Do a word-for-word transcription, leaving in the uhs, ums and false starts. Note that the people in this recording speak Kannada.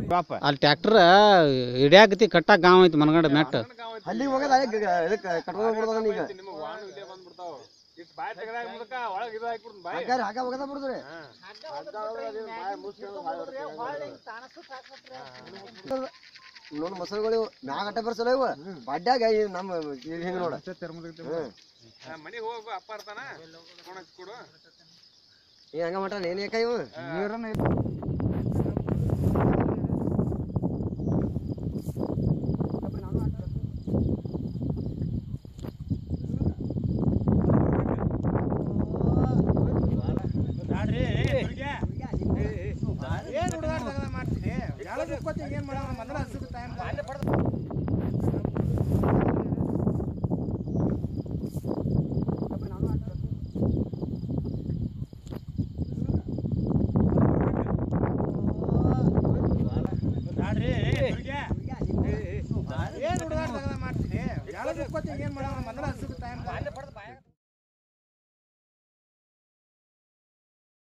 ಅಲ್ಲಿ ಟ್ರ್ಯಾಕ್ಟರ್ ಹಿಡಿಯಾಕತಿ ಕಟ್ಟಾಕ ಗಾಂವ್ ಐತಿ ಮನಗಂಡ ಮೆಟ್ ಅಲ್ಲಿಗೆ ಹೋಗೋದ ಕಟ್ಕೊಂಡು ಬಿಡ್ತಾನ ಈಗ ಹಾಗ ಹೋಗದ ಬಿಡ್ತಾರೆ ನೋಡ್ ಮೊಸರುಗಳು ಮ್ಯಾಗ ಅಟ್ಟ ಬರ್ಸಲ್ಲ ಇವ ಬಡ್ಡ್ಯಾಗ ನಮ್ಮ ಹಿಂಗ ನೋಡ ಮನಿಗೆ ಹೋಗ ಅಪ್ಪ ಇರ್ತಾನ ಕೊಡು ಏ ಹಂಗ ಮಟ ಏನ್ ಯಾಕ ಇವ ಏನ್